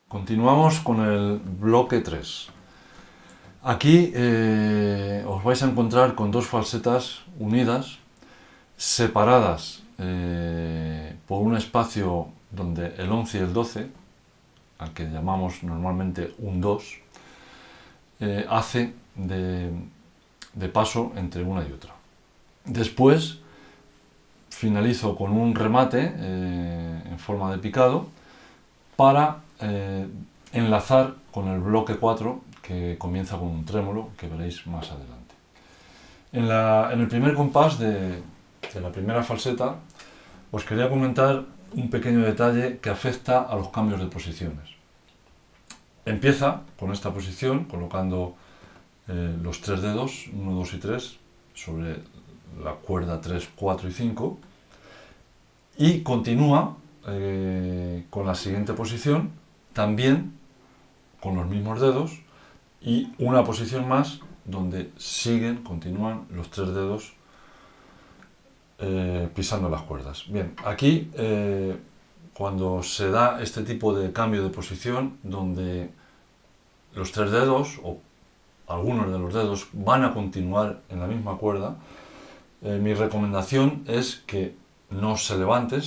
Continuamos con el bloque 3. Aquí os vais a encontrar con dos falsetas unidas, separadas por un espacio donde el 11 y el 12, al que llamamos normalmente un 2, hace de paso entre una y otra. Después finalizo con un remate en forma de picado para enlazar con el bloque 4, que comienza con un trémolo, que veréis más adelante. En el primer compás de la primera falseta os quería comentar un pequeño detalle que afecta a los cambios de posiciones. Empieza con esta posición, colocando los tres dedos, 1, 2 y 3, sobre la cuerda 3, 4 y 5, y continúa con la siguiente posición, también con los mismos dedos, y una posición más donde continúan los tres dedos pisando las cuerdas. Bien, aquí cuando se da este tipo de cambio de posición, donde los tres dedos o algunos de los dedos van a continuar en la misma cuerda, mi recomendación es que no se levanten,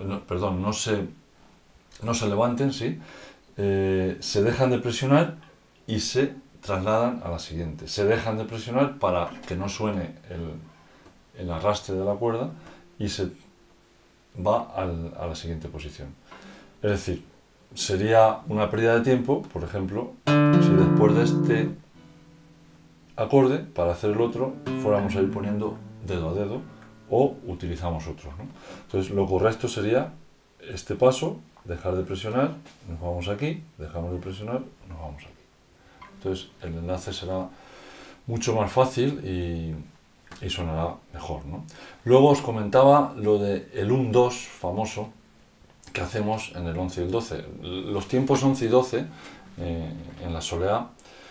se dejan de presionar y se trasladan a la siguiente. Se dejan de presionar para que no suene el arrastre de la cuerda y se va a la siguiente posición. Es decir, sería una pérdida de tiempo, por ejemplo, si después de este acorde, para hacer el otro, fuéramos a ir poniendo dedo a dedo o utilizamos otros, ¿no? Entonces lo correcto sería este paso, dejar de presionar, nos vamos aquí, dejamos de presionar, nos vamos aquí. Entonces el enlace será mucho más fácil y sonará mejor, ¿no? Luego os comentaba lo de el 1-2 famoso que hacemos en el 11 y el 12. Los tiempos 11 y 12 en la soleá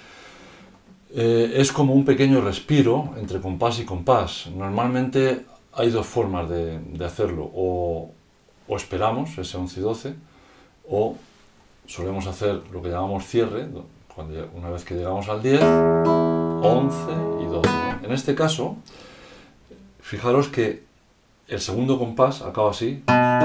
es como un pequeño respiro entre compás y compás. Normalmente hay dos formas de hacerlo, o esperamos ese 11 y 12, o solemos hacer lo que llamamos cierre, una vez que llegamos al 10, 11 y 12. En este caso, fijaros que el segundo compás acaba así,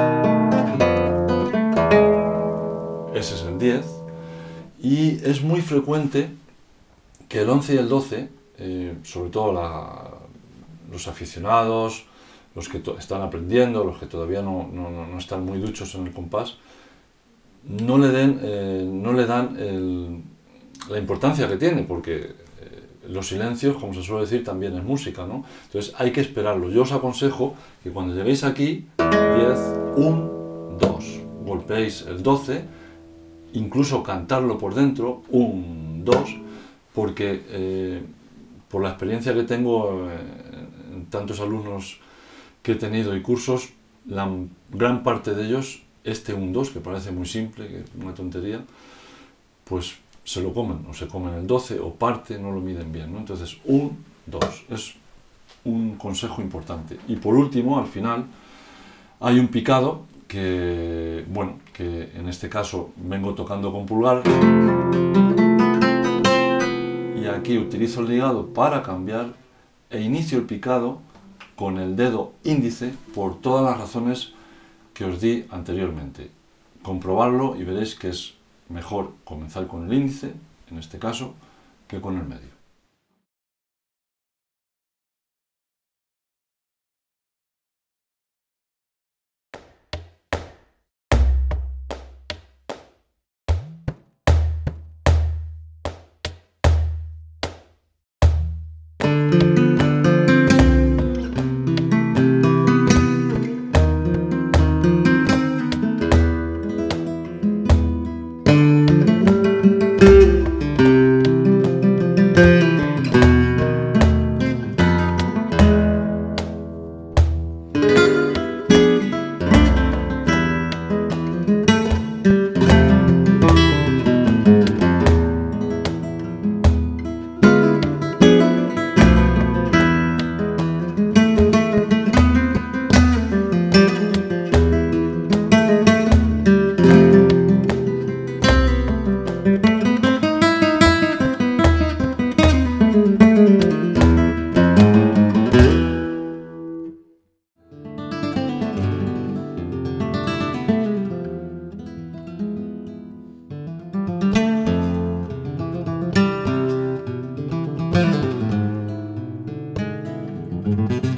ese es el 10, y es muy frecuente que el 11 y el 12, sobre todo los aficionados, los que están aprendiendo, los que todavía no están muy duchos en el compás, no le dan la importancia que tiene, porque los silencios, como se suele decir, también es música, ¿no? Entonces hay que esperarlo. Yo os aconsejo que cuando lleguéis aquí, 10, 1, 2, golpeéis el 12, incluso cantarlo por dentro, 1, 2, porque por la experiencia que tengo en tantos alumnos que he tenido y cursos, la gran parte de ellos, este 1-2, que parece muy simple, que es una tontería, pues se lo comen, o se comen el 12, o parte, no lo miden bien, ¿no? Entonces, 1-2, es un consejo importante. Y por último, al final, hay un picado que en este caso vengo tocando con pulgar, y aquí utilizo el ligado para cambiar, e inicio el picado con el dedo índice por todas las razones que os di anteriormente. Comprobarlo y veréis que es mejor comenzar con el índice, en este caso, que con el medio. Adiós.